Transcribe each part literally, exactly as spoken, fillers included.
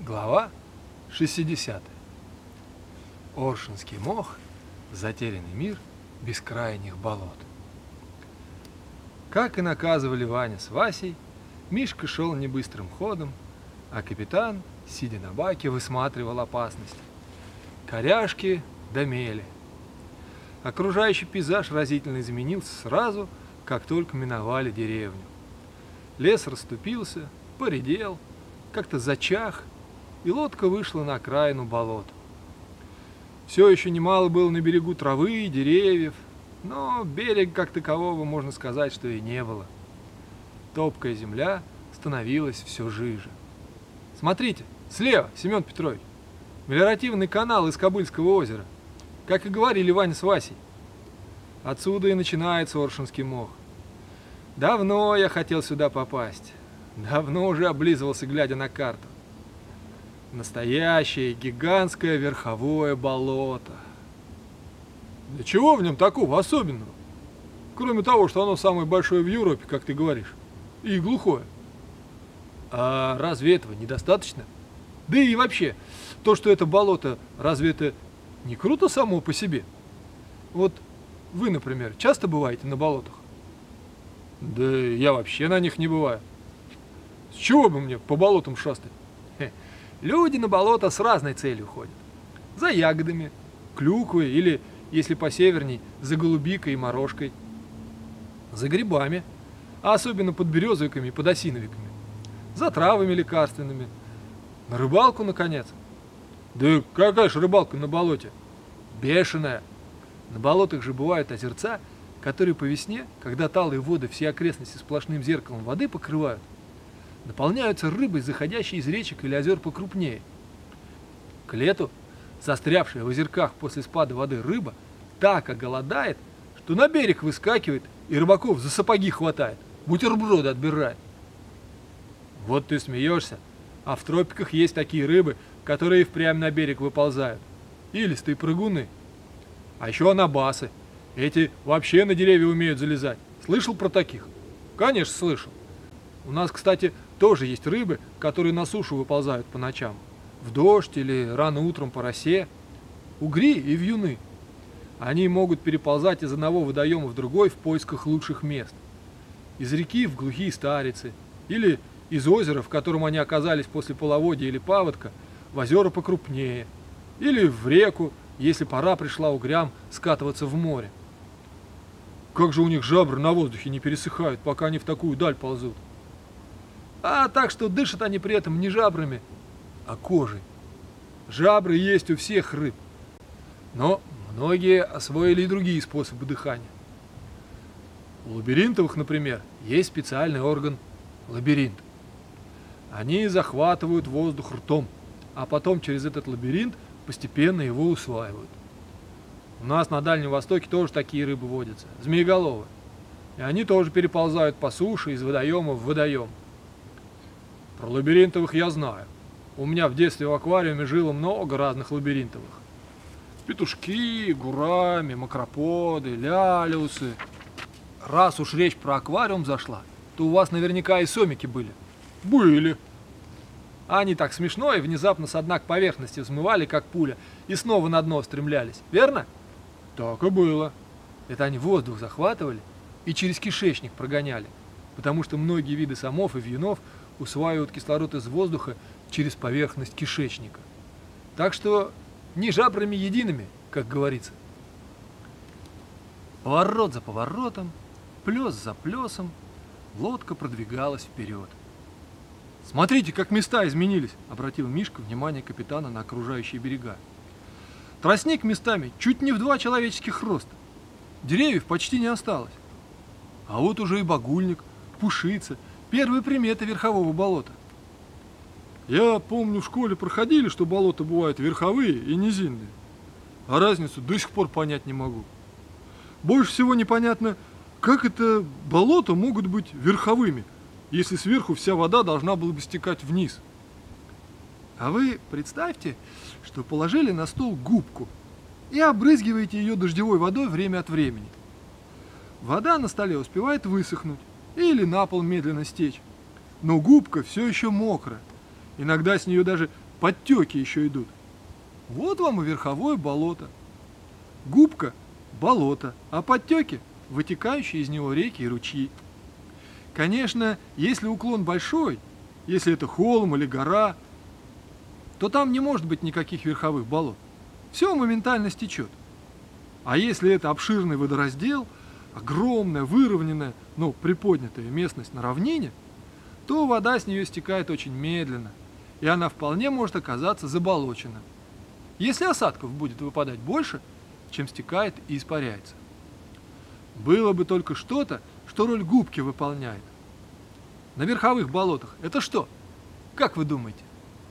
Глава шестидесятая. Оршинский мох, затерянный мир бескрайних болот. Как и наказывали Ваня с Васей, Мишка шел небыстрым ходом, а капитан, сидя на баке, высматривал опасности. Коряшки да мели. Окружающий пейзаж разительно изменился сразу, как только миновали деревню. Лес расступился, поредел, как-то зачах, и лодка вышла на окраину болота. Все еще немало было на берегу травы и деревьев, но берега как такового, можно сказать, что и не было. Топкая земля становилась все жиже. Смотрите, слева, Семен Петрович, мелиоративный канал из Кобыльского озера, как и говорили Ваня с Васей. Отсюда и начинается Оршинский мох. Давно я хотел сюда попасть, давно уже облизывался, глядя на карту. Настоящее гигантское верховое болото. Да чего в нем такого особенного? Кроме того, что оно самое большое в Европе, как ты говоришь, и глухое. А разве этого недостаточно? Да и вообще, то, что это болото, разве это не круто само по себе? Вот вы, например, часто бываете на болотах? Да я вообще на них не бываю. С чего бы мне по болотам шастать? Хе. Люди на болото с разной целью ходят. За ягодами, клюквой или, если посеверней, за голубикой и морожкой. За грибами, а особенно под березовиками и подосиновиками. За травами лекарственными. На рыбалку, наконец. Да какая же рыбалка на болоте? Бешеная. На болотах же бывают озерца, которые по весне, когда талые воды все окрестности сплошным зеркалом воды покрывают, наполняются рыбой, заходящей из речек или озер покрупнее. К лету застрявшая в озерках после спада воды рыба так оголодает, что на берег выскакивает и рыбаков за сапоги хватает, бутерброды отбирает. Вот ты смеешься, а в тропиках есть такие рыбы, которые впрямь на берег выползают. Илистые прыгуны. А еще анабасы. Эти вообще на деревья умеют залезать. Слышал про таких? Конечно, слышал. У нас, кстати, тоже есть рыбы, которые на сушу выползают по ночам. В дождь или рано утром по росе. Угри и вьюны. Они могут переползать из одного водоема в другой в поисках лучших мест. Из реки в глухие старицы. Или из озера, в котором они оказались после половодья или паводка, в озера покрупнее. Или в реку, если пора пришла угрям скатываться в море. Как же у них жабры на воздухе не пересыхают, пока они в такую даль ползут? А так что дышат они при этом не жабрами, а кожей. Жабры есть у всех рыб. Но многие освоили и другие способы дыхания. У лабиринтовых, например, есть специальный орган – лабиринт. Они захватывают воздух ртом, а потом через этот лабиринт постепенно его усваивают. У нас на Дальнем Востоке тоже такие рыбы водятся, змееголовые. И они тоже переползают по суше из водоема в водоем. Про лабиринтовых я знаю. У меня в детстве в аквариуме жило много разных лабиринтовых. Петушки, гурами, макроподы, лялиусы. Раз уж речь про аквариум зашла, то у вас наверняка и сомики были. Были. Они так смешно и внезапно со дна к поверхности взмывали, как пуля, и снова на дно стремлялись. Верно? Так и было. Это они воздух захватывали и через кишечник прогоняли, потому что многие виды сомов и вьюнов усваивают кислород из воздуха через поверхность кишечника. Так что не жабрами едиными, как говорится. Поворот за поворотом, плес за плесом, лодка продвигалась вперед. «Смотрите, как места изменились!» — обратил Мишка внимание капитана на окружающие берега. «Тростник местами чуть не в два человеческих роста. Деревьев почти не осталось. А вот уже и багульник, пушица, первые приметы верхового болота». «Я помню, в школе проходили, что болота бывают верховые и низинные. А разницу до сих пор понять не могу. Больше всего непонятно, как это болота могут быть верховыми, если сверху вся вода должна была бы стекать вниз. А вы представьте, что положили на стол губку и обрызгиваете ее дождевой водой время от времени. Вода на столе успевает высохнуть или на пол медленно стечь, но губка все еще мокрая. Иногда с нее даже подтеки еще идут. Вот вам и верховое болото. Губка – болото, а подтеки – вытекающие из него реки и ручьи. Конечно, если уклон большой, если это холм или гора, то там не может быть никаких верховых болот. Все моментально стечет. А если это обширный водораздел, огромная, выровненная, но приподнятая местность на равнине, то вода с нее стекает очень медленно, и она вполне может оказаться заболочена, если осадков будет выпадать больше, чем стекает и испаряется. Было бы только что-то, что роль губки выполняет. На верховых болотах это что? Как вы думаете?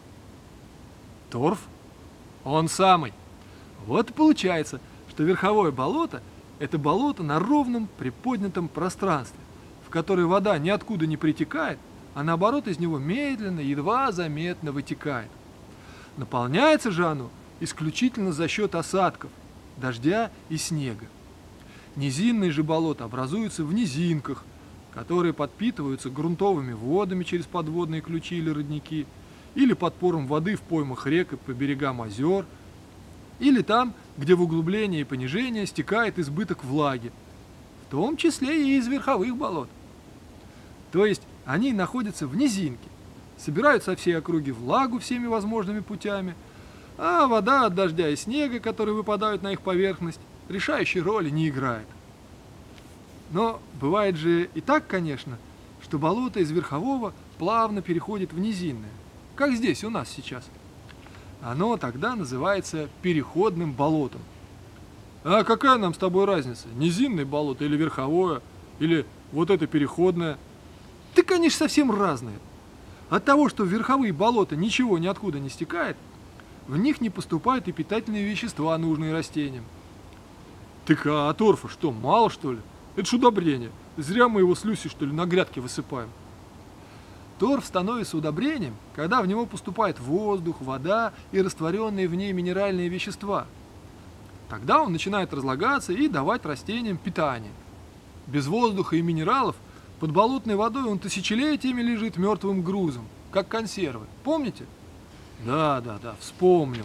Торф? Он самый. Вот и получается, что верховое болото – это болото на ровном приподнятом пространстве, в которое вода ниоткуда не притекает, а наоборот из него медленно, едва заметно вытекает. Наполняется же оно исключительно за счет осадков, дождя и снега. Низинные же болота образуются в низинках, которые подпитываются грунтовыми водами через подводные ключи или родники, или подпором воды в поймах рек и по берегам озер, или там, где в углублении и понижении стекает избыток влаги, в том числе и из верховых болот. То есть они находятся в низинке, собирают со всей округи влагу всеми возможными путями, а вода от дождя и снега, которые выпадают на их поверхность, решающей роли не играет. Но бывает же и так, конечно, что болото из верхового плавно переходит в низинное, как здесь у нас сейчас. Оно тогда называется переходным болотом. А какая нам с тобой разница, низинное болото или верховое, или вот это переходное? Ты, конечно, совсем разные. От того, что в верховые болота ничего ниоткуда не стекает, в них не поступают и питательные вещества, нужные растениям. Так а торфа что, мало что ли? Это ж удобрение. Зря мы его с Люсей, что ли, на грядке высыпаем. Торф становится удобрением, когда в него поступает воздух, вода и растворенные в ней минеральные вещества. Тогда он начинает разлагаться и давать растениям питание. Без воздуха и минералов под болотной водой он тысячелетиями лежит мертвым грузом, как консервы. Помните? Да, да, да, вспомнил.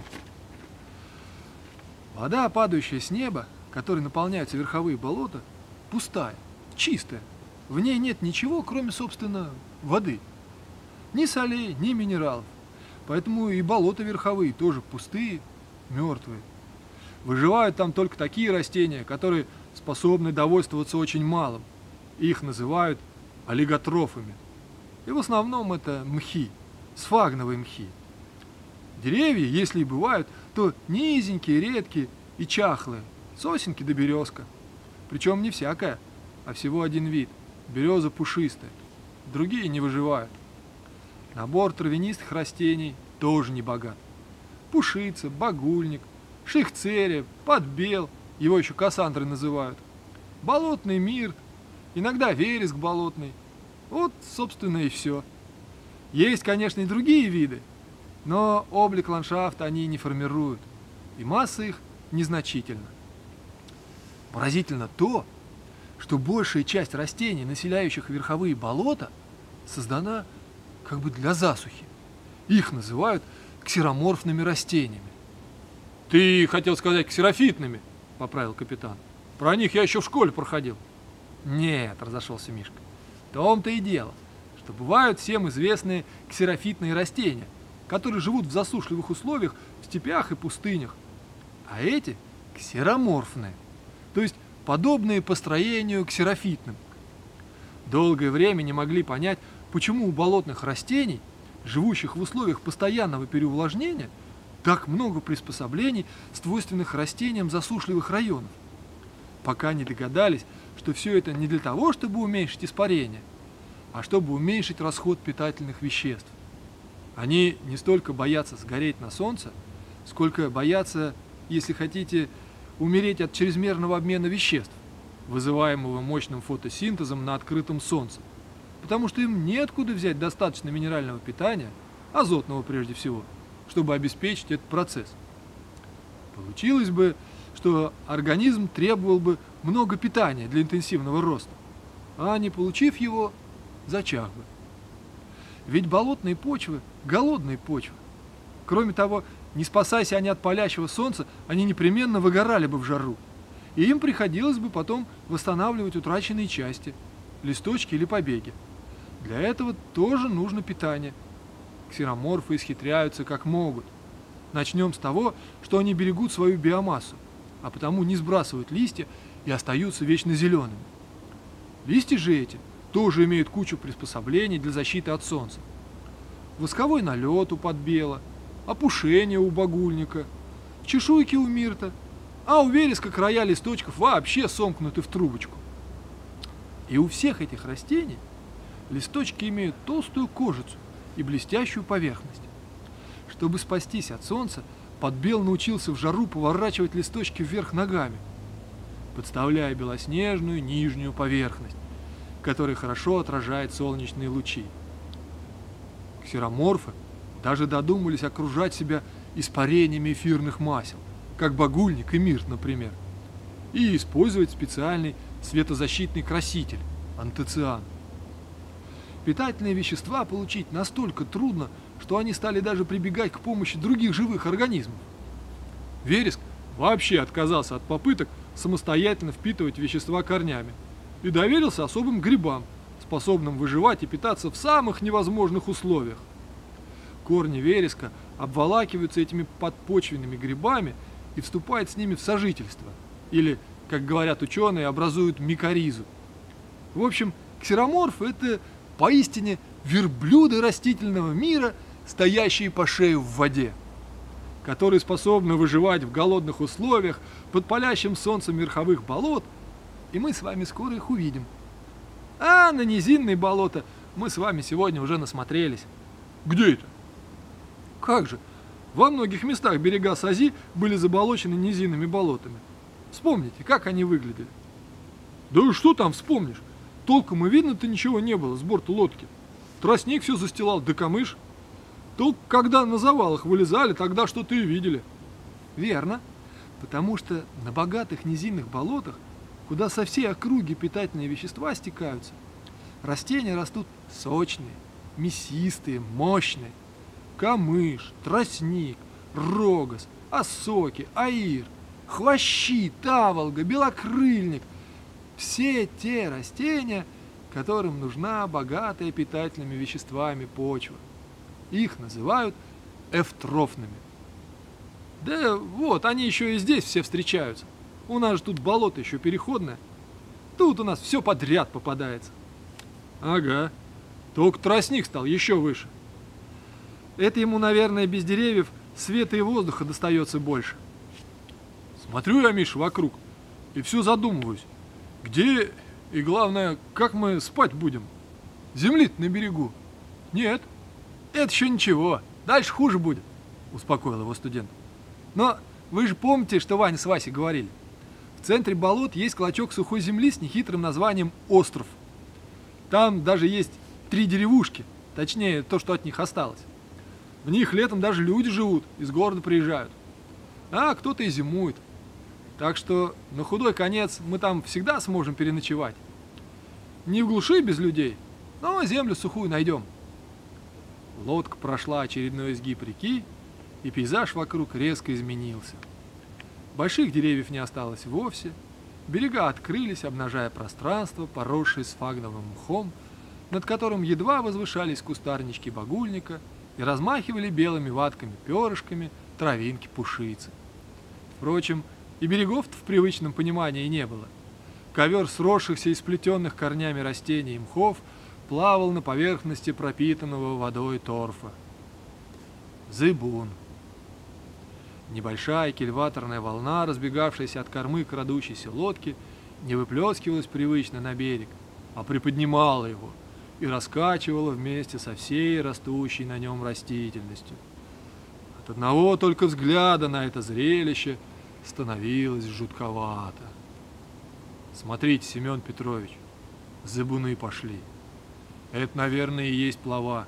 Вода, падающая с неба, которой наполняются верховые болота, пустая, чистая. В ней нет ничего, кроме, собственно, воды. Ни солей, ни минералов. Поэтому и болота верховые тоже пустые, мертвые. Выживают там только такие растения, которые способны довольствоваться очень малым. Их называют олиготрофами. И в основном это мхи, сфагновые мхи. Деревья, если и бывают, то низенькие, редкие и чахлые, сосенки да березка. Причем не всякая, а всего один вид – береза пушистая. Другие не выживают. Набор травянистых растений тоже не богат. Пушица, багульник, шихцерия, подбел, его еще кассандрой называют, болотный мирт, иногда вереск болотный. Вот, собственно, и все. Есть, конечно, и другие виды, но облик ландшафта они не формируют, и масса их незначительна. Поразительно то, что большая часть растений, населяющих верховые болота, создана как бы для засухи. Их называют ксероморфными растениями. Ты хотел сказать ксерофитными, поправил капитан. Про них я еще в школе проходил. Нет, разошелся Мишка. В том-то и дело, что бывают всем известные ксерофитные растения, которые живут в засушливых условиях в степях и пустынях. А эти ксероморфные, то есть подобные по строению ксерофитным. Долгое время не могли понять, почему у болотных растений, живущих в условиях постоянного переувлажнения, так много приспособлений, свойственных растениям засушливых районов. Пока не догадались, что все это не для того, чтобы уменьшить испарение, а чтобы уменьшить расход питательных веществ. Они не столько боятся сгореть на солнце, сколько боятся, если хотите, умереть от чрезмерного обмена веществ, вызываемого мощным фотосинтезом на открытом солнце, потому что им неоткуда взять достаточно минерального питания, азотного прежде всего, чтобы обеспечить этот процесс. Получилось бы, что организм требовал бы много питания для интенсивного роста, а не получив его, зачах бы. Ведь болотные почвы – голодные почвы. Кроме того, не спасайся они от палящего солнца, они непременно выгорали бы в жару. И им приходилось бы потом восстанавливать утраченные части, листочки или побеги. Для этого тоже нужно питание. Ксероморфы исхитряются как могут. Начнем с того, что они берегут свою биомассу, а потому не сбрасывают листья и остаются вечно зелеными. Листья же эти тоже имеют кучу приспособлений для защиты от солнца. Восковой налет у подбела, опушение у багульника, чешуйки у мирта, а у вереска края листочков вообще сомкнуты в трубочку. И у всех этих растений листочки имеют толстую кожицу и блестящую поверхность. Чтобы спастись от солнца, подбел научился в жару поворачивать листочки вверх ногами, подставляя белоснежную нижнюю поверхность, которая хорошо отражает солнечные лучи. Ксероморфы даже додумались окружать себя испарениями эфирных масел, как багульник и мирт, например, и использовать специальный светозащитный краситель – антоциан. Питательные вещества получить настолько трудно, что они стали даже прибегать к помощи других живых организмов. Вереск вообще отказался от попыток самостоятельно впитывать вещества корнями и доверился особым грибам, способным выживать и питаться в самых невозможных условиях. Корни вереска обволакиваются этими подпочвенными грибами и вступают с ними в сожительство, или, как говорят ученые, образуют микоризу. В общем, ксероморфы – это поистине верблюды растительного мира, стоящие по шею в воде, которые способны выживать в голодных условиях под палящим солнцем верховых болот, и мы с вами скоро их увидим. А на низинные болота мы с вами сегодня уже насмотрелись. Где это? Как же, во многих местах берега Сази были заболочены низинными болотами. Вспомните, как они выглядели. Да что там вспомнишь? Толком и видно-то ничего не было с борта лодки. Тростник все застилал, да камыш. Только когда на завалах вылезали, тогда что-то и видели. Верно, потому что на богатых низинных болотах, куда со всей округи питательные вещества стекаются, растения растут сочные, мясистые, мощные. Камыш, тростник, рогоз, осоки, аир, хвощи, таволга, белокрыльник – все те растения, которым нужна богатая питательными веществами почва. Их называют эвтрофными. Да вот, они еще и здесь все встречаются. У нас же тут болото еще переходное. Тут у нас все подряд попадается. Ага, только тростник стал еще выше. Это ему, наверное, без деревьев света и воздуха достается больше. Смотрю я, Миша, вокруг и все задумываюсь. Где и, главное, как мы спать будем? Земли-то на берегу. Нет, это еще ничего. Дальше хуже будет, успокоил его студент. Но вы же помните, что Ваня с Васей говорили. В центре болот есть клочок сухой земли с нехитрым названием остров. Там даже есть три деревушки, точнее, то, что от них осталось. В них летом даже люди живут, из города приезжают. А кто-то и зимует. Так что на худой конец мы там всегда сможем переночевать. Не в глуши без людей, но землю сухую найдем. Лодка прошла очередной изгиб реки, и пейзаж вокруг резко изменился. Больших деревьев не осталось вовсе, берега открылись, обнажая пространство, поросшее сфагновым мхом, над которым едва возвышались кустарнички багульника и размахивали белыми ватками-перышками травинки пушицы. Впрочем, и берегов-то в привычном понимании не было. Ковер сросшихся и сплетенных корнями растений и мхов плавал на поверхности пропитанного водой торфа. Зыбун. Небольшая кильваторная волна, разбегавшаяся от кормы крадущейся лодки, не выплескивалась привычно на берег, а приподнимала его и раскачивала вместе со всей растущей на нем растительностью. От одного только взгляда на это зрелище становилось жутковато. Смотрите, Семен Петрович, зыбуны пошли. Это, наверное, и есть плова.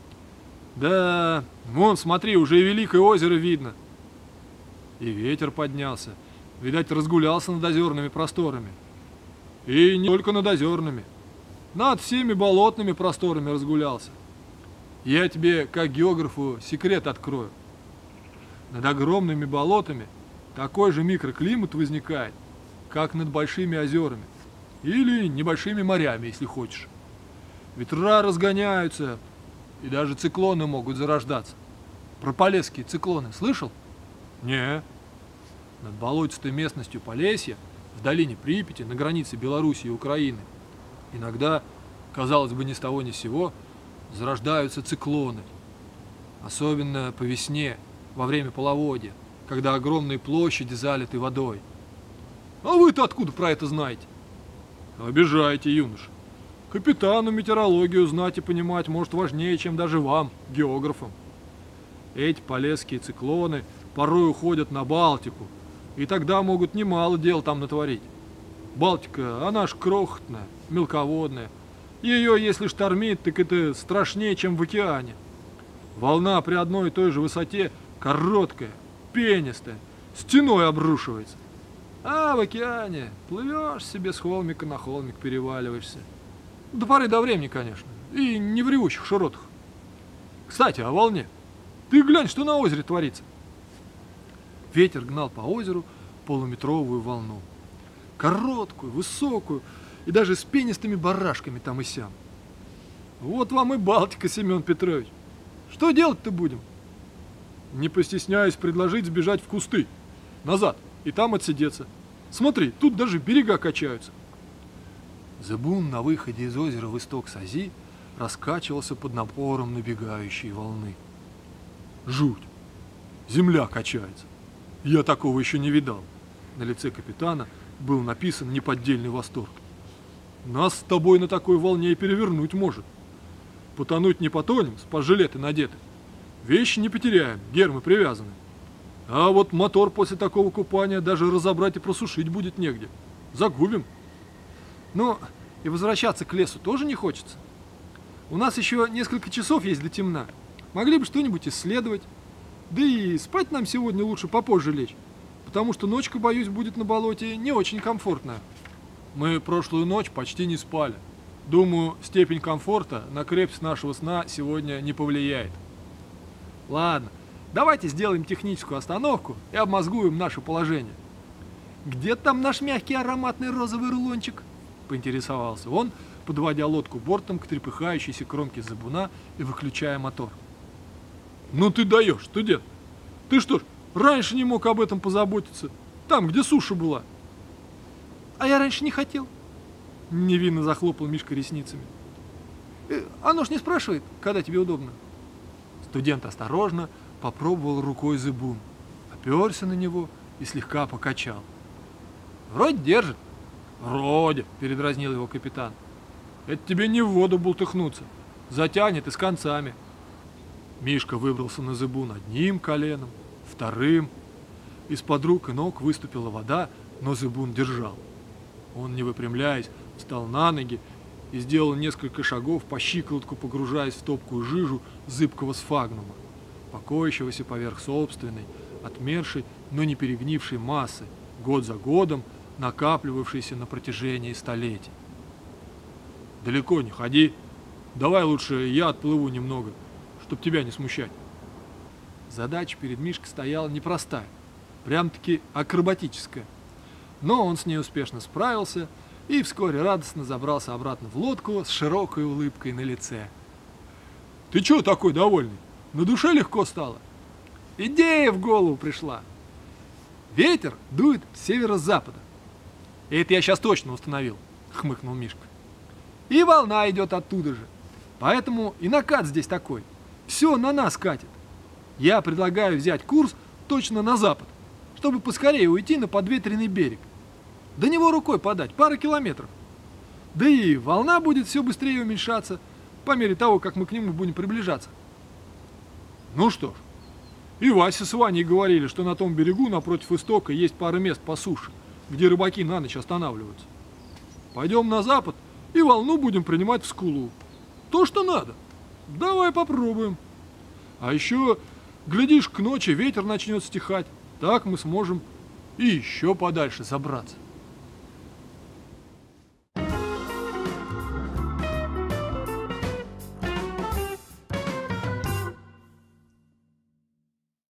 Да, вон, смотри, уже и Великое озеро видно. И ветер поднялся. Видать, разгулялся над озерными просторами. И не только над озерными. Над всеми болотными просторами разгулялся. Я тебе, как географу, секрет открою. Над огромными болотами такой же микроклимат возникает, как над большими озерами. Или небольшими морями, если хочешь. Ветра разгоняются, и даже циклоны могут зарождаться. Про полесские циклоны слышал? Не. Над болотистой местностью Полесья, в долине Припяти, на границе Белоруссии и Украины, иногда, казалось бы, ни с того ни с сего, зарождаются циклоны. Особенно по весне, во время половодья, когда огромные площади залиты водой. А вы-то откуда про это знаете? Обижаете, юноша. Капитану метеорологию знать и понимать может важнее, чем даже вам, географам. Эти полесские циклоны порой уходят на Балтику, и тогда могут немало дел там натворить. Балтика, она ж крохотная, мелководная. Ее, если штормит, так это страшнее, чем в океане. Волна при одной и той же высоте короткая, пенистая, стеной обрушивается. А в океане плывешь себе с холмика на холмик, переваливаешься. До поры до времени, конечно, и не в ревущих широтах. Кстати, о волне. Ты глянь, что на озере творится. Ветер гнал по озеру полуметровую волну. Короткую, высокую и даже с пенистыми барашками там и сям. Вот вам и Балтика, Семен Петрович. Что делать-то будем? Не постесняюсь предложить сбежать в кусты. Назад. И там отсидеться. Смотри, тут даже берега качаются. Зыбун на выходе из озера в исток Сази раскачивался под напором набегающей волны. Жуть! Земля качается. Я такого еще не видал. На лице капитана был написан неподдельный восторг. Нас с тобой на такой волне и перевернуть может. Потонуть не потонем, спас-жилеты надеты. Вещи не потеряем, гермы привязаны. А вот мотор после такого купания даже разобрать и просушить будет негде. Загубим. Но и возвращаться к лесу тоже не хочется. У нас еще несколько часов есть до темна. Могли бы что-нибудь исследовать. Да и спать нам сегодня лучше попозже лечь, потому что ночка, боюсь, будет на болоте не очень комфортная. Мы прошлую ночь почти не спали. Думаю, степень комфорта на крепость нашего сна сегодня не повлияет. Ладно. Давайте сделаем техническую остановку и обмозгуем наше положение. Где там наш мягкий ароматный розовый рулончик? Поинтересовался он, подводя лодку бортом к трепыхающейся кромке зыбуна и выключая мотор. Ну ты даешь, студент. Ты что ж, раньше не мог об этом позаботиться? Там, где суша была. А я раньше не хотел. Невинно захлопал Мишка ресницами. Э, оно ж не спрашивает, когда тебе удобно. Студент осторожно попробовал рукой зыбун, оперся на него и слегка покачал. Вроде держит. Вроде, передразнил его капитан. Это тебе не в воду бултыхнуться. Затянет и с концами. Мишка выбрался на зыбун одним коленом, вторым. Из-под рук и ног выступила вода, но зыбун держал. Он, не выпрямляясь, встал на ноги и сделал несколько шагов по щиколотку, погружаясь в топкую жижу зыбкого сфагнума, покоящегося поверх собственной, отмершей, но не перегнившей массы, год за годом накапливавшейся на протяжении столетий. «Далеко не ходи. Давай лучше я отплыву немного, чтоб тебя не смущать». Задача перед Мишкой стояла непростая, прям-таки акробатическая. Но он с ней успешно справился и вскоре радостно забрался обратно в лодку с широкой улыбкой на лице. «Ты чего такой довольный? На душе легко стало?» Идея в голову пришла. Ветер дует с северо-запада. И это я сейчас точно установил, хмыкнул Мишка. И волна идет оттуда же. Поэтому и накат здесь такой. Все на нас катит. Я предлагаю взять курс точно на запад, чтобы поскорее уйти на подветренный берег. До него рукой подать, пара километров. Да и волна будет все быстрее уменьшаться, по мере того, как мы к нему будем приближаться. Ну что ж, и Вася с Ваней говорили, что на том берегу напротив истока есть пара мест по суше, где рыбаки на ночь останавливаются. Пойдем на запад и волну будем принимать в скулу. То, что надо. Давай попробуем. А еще, глядишь, к ночи ветер начнет стихать. Так мы сможем и еще подальше забраться.